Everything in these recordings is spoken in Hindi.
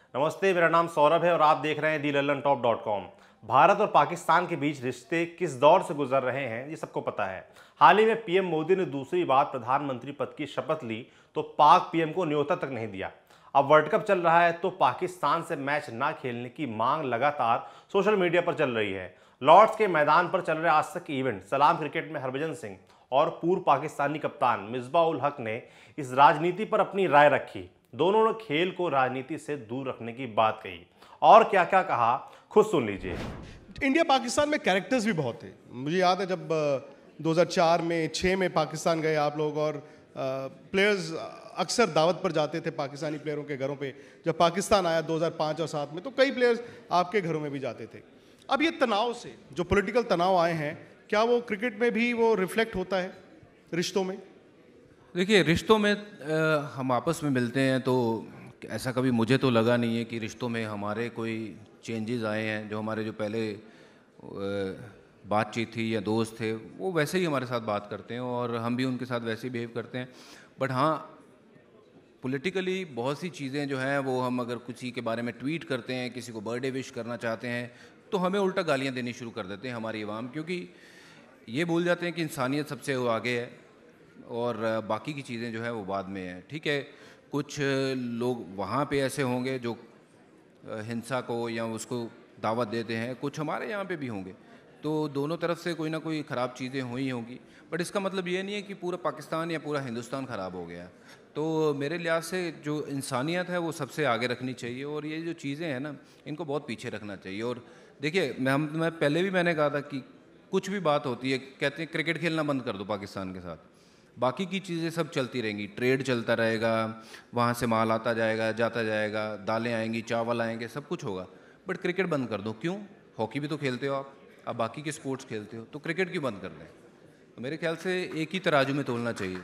नमस्ते, मेरा नाम सौरभ है और आप देख रहे हैं the Lallantop .com। Bharat और पाकिस्तान के बीच रिश्ते किस दौर से गुजर रहे हैं ये सबको पता है। हाल ही में पीएम मोदी ने दूसरी बार प्रधानमंत्री पद की शपथ ली तो पाक पीएम को न्योता तक नहीं दिया। अब वर्ल्ड कप चल रहा है तो पाकिस्तान से मैच ना खेलने की मांग लगातार सोशल मीडिया पर चल रही है। लॉर्ड्स के मैदान पर चल रहे आज तक के इवेंट सलाम क्रिकेट में हरभजन सिंह और पूर्व पाकिस्तानी कप्तान मिसबाह उल हक ने इस राजनीति पर अपनी राय रखी। दोनों ने खेल को राजनीति से दूर रखने की बात कही और क्या क्या कहा, खुद सुन लीजिए। इंडिया पाकिस्तान में कैरेक्टर्स भी बहुत थे। मुझे याद है जब 2004 में 6 में पाकिस्तान गए आप लोग, और प्लेयर्स अक्सर दावत पर जाते थे पाकिस्तानी प्लेयरों के घरों पे। जब पाकिस्तान आया 2005 और 7 में, तो कई प्लेयर्स आपके घरों में भी जाते थे। अब ये तनाव से जो पॉलिटिकल तनाव आए हैं, क्या वो क्रिकेट में भी वो रिफ्लेक्ट होता है रिश्तों में? देखिए, रिश्तों में हम आपस में मिलते हैं तो ऐसा कभी मुझे तो लगा नहीं है कि रिश्तों में हमारे कोई चेंजेस आए हैं। जो हमारे जो पहले बातचीत थी या दोस्त थे वो वैसे ही हमारे साथ बात करते हैं और हम भी उनके साथ वैसे ही बिहेव करते हैं। बट हाँ, पॉलिटिकली बहुत सी चीज़ें जो हैं वो हम अगर किसी के बारे में ट्वीट करते हैं, किसी को बर्थडे विश करना चाहते हैं, तो हमें उल्टा गालियाँ देनी शुरू कर देते हैं हमारी आवाम, क्योंकि ये भूल जाते हैं कि इंसानियत सबसे वो आगे है और बाकी की चीज़ें जो है वो बाद में है। ठीक है, कुछ लोग वहाँ पे ऐसे होंगे जो हिंसा को या उसको दावत देते हैं, कुछ हमारे यहाँ पे भी होंगे, तो दोनों तरफ से कोई ना कोई ख़राब चीज़ें हुई होंगी। बट इसका मतलब ये नहीं है कि पूरा पाकिस्तान या पूरा हिंदुस्तान ख़राब हो गया। तो मेरे लिहाज से जो इंसानियत है वो सबसे आगे रखनी चाहिए और ये जो चीज़ें हैं ना, इनको बहुत पीछे रखना चाहिए। और देखिए, मैं पहले भी मैंने कहा था कि कुछ भी बात होती है, कहते हैं क्रिकेट खेलना बंद कर दो पाकिस्तान के साथ, बाकी की चीज़ें सब चलती रहेंगी, ट्रेड चलता रहेगा, वहाँ से माल आता जाएगा जाता जाएगा, दालें आएंगी, चावल आएंगे, सब कुछ होगा। बट क्रिकेट बंद कर दो। क्यों? हॉकी भी तो खेलते हो आप बाकी के स्पोर्ट्स खेलते हो, तो क्रिकेट क्यों बंद कर दें? तो मेरे ख्याल से एक ही तराजू में तोलना चाहिए।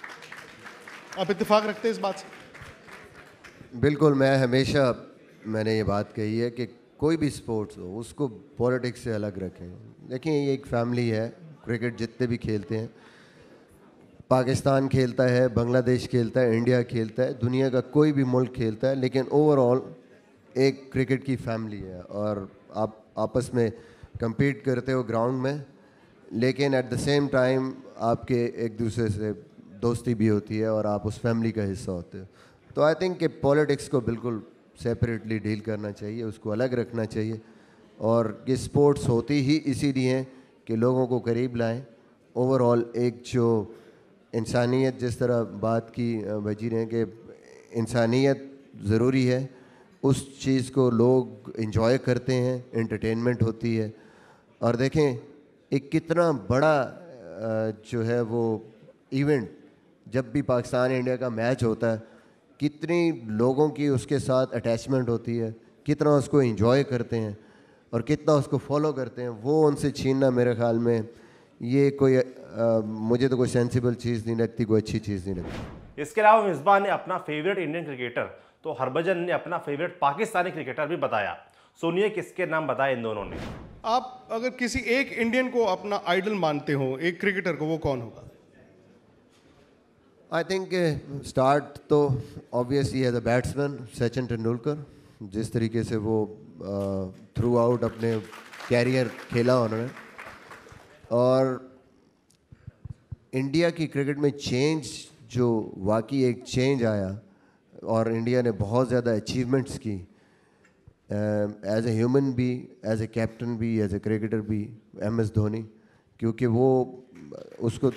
आप इत्तेफाक रखते हैं इस बात से? बिल्कुल, मैंने ये बात कही है कि कोई भी स्पोर्ट्स हो उसको पॉलिटिक्स से अलग रखें। देखिए, ये एक फैमिली है। क्रिकेट जितने भी खेलते हैं, पाकिस्तान खेलता है, बांग्लादेश खेलता है, इंडिया खेलता है, दुनिया का कोई भी मुल्क खेलता है, लेकिन ओवरऑल एक क्रिकेट की फैमिली है और आप आपस में compete करते हो ग्राउंड में, लेकिन एट द सेम टाइम आपके एक दूसरे से दोस्ती भी होती है और आप उस फैमिली का हिस्सा होते हो। तो आई थिंक कि पॉलिटिक्स को बिल्कुल सेपरेटली डील करना चाहिए, उसको अलग रखना चाहिए। और ये स्पोर्ट्स होती ही इसीलिए हैं कि लोगों को करीब लाएं। ओवरऑल एक जो इंसानियत, जिस तरह बात की वजीर हैं कि इंसानियत ज़रूरी है, उस चीज़ को लोग एंजॉय करते हैं, एंटरटेनमेंट होती है। और देखें, एक कितना बड़ा जो है वो इवेंट, जब भी पाकिस्तान इंडिया का मैच होता है, कितनी लोगों की उसके साथ अटैचमेंट होती है, कितना उसको एंजॉय करते हैं और कितना उसको फॉलो करते हैं। वो उनसे छीनना मेरे ख्याल में ये कोई मुझे तो कोई सेंसिबल चीज़ नहीं लगती, कोई अच्छी चीज़ नहीं लगती। इसके अलावा मिसबाह ने अपना फेवरेट इंडियन क्रिकेटर तो हरभजन ने अपना फेवरेट पाकिस्तानी क्रिकेटर भी बताया। सुनिए किसके नाम बताए इन दोनों ने। आप अगर किसी एक इंडियन को अपना आइडल मानते हो, एक क्रिकेटर को, वो कौन होगा? आई थिंक स्टार्ट तो obviously as a batsman Sachin Tendulkar. जिस तरीके से वो थ्रू आउट अपने कैरियर खेला उन्होंने, और इंडिया की क्रिकेट में चेंज, जो वाकई एक चेंज आया और इंडिया ने बहुत ज़्यादा अचीवमेंट्स की, एज ए ह्यूमन भी, एज ए कैप्टन भी, एज ए क्रिकेटर भी, MS धोनी। क्योंकि वो उसको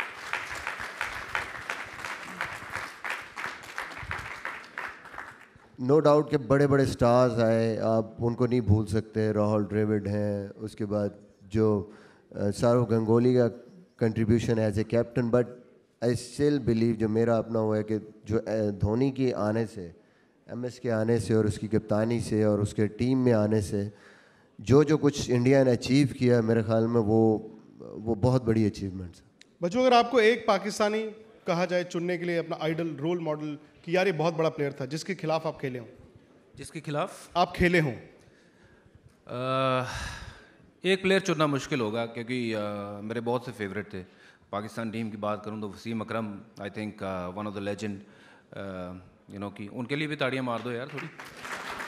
नो डाउट के बड़े बड़े स्टार्स आए, आप उनको नहीं भूल सकते। राहुल द्रविड़ हैं, उसके बाद जो सौरव गंगोली का contribution as a captain. But I still believe, जो मेरा अपना हुआ है, कि जो धोनी के आने से, MS के आने से और उसकी कप्तानी से और उसके टीम में आने से जो कुछ इंडिया ने अचीव किया, मेरे ख्याल में वो बहुत बड़ी अचीवमेंट्स है। बच्चों, अगर आपको एक पाकिस्तानी कहा जाए चुनने के लिए अपना आइडल, रोल मॉडल, कि यार ये बहुत बड़ा प्लेयर था, जिसके खिलाफ आप खेले हों, जिसके खिलाफ आप खेले हों, एक प्लेयर चुनना मुश्किल होगा, क्योंकि मेरे बहुत से फेवरेट थे। पाकिस्तान टीम की बात करूं तो Wasim Akram, I think one of the legend, कि उनके लिए भी ताड़ियां मार दो यार थोड़ी।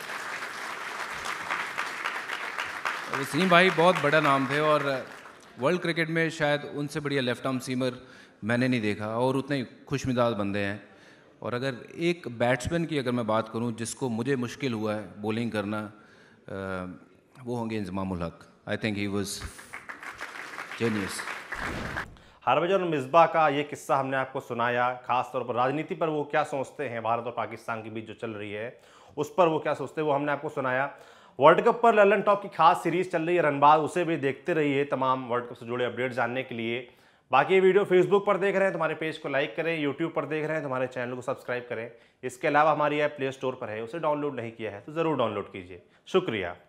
वसीम भाई बहुत बड़ा नाम थे और वर्ल्ड क्रिकेट में शायद उनसे बढ़िया लेफ्ट आर्म सीमर मैंने नहीं देखा, और उतने ही खुशमिजाज बंदे हैं। और अगर एक बैट्समैन की अगर मैं बात करूं जिसको मुझे मुश्किल हुआ है बॉलिंग करना, वो होंगे Inzamamul Haq. I think he was genius. Harbhajan और मिसबाह का ये किस्सा हमने आपको सुनाया, खासतौर पर राजनीति पर वो क्या सोचते हैं, भारत और पाकिस्तान के बीच जो चल रही है उस पर वो क्या सोचते हैं वो हमने आपको सुनाया। वर्ल्ड कप पर ललन टॉप की खास सीरीज चल रही है रनबाज, उसे भी देखते रहिए तमाम वर्ल्ड कप से जुड़े अपडेट जानने के लिए। बाकी ये वीडियो फेसबुक पर देख रहे हैं तो हमारे पेज को लाइक करें, यूट्यूब पर देख रहे हैं तो हमारे चैनल को सब्सक्राइब करें। इसके अलावा हमारी ऐप प्ले स्टोर पर है, उसे डाउनलोड नहीं किया है तो ज़रूर डाउनलोड कीजिए। शुक्रिया।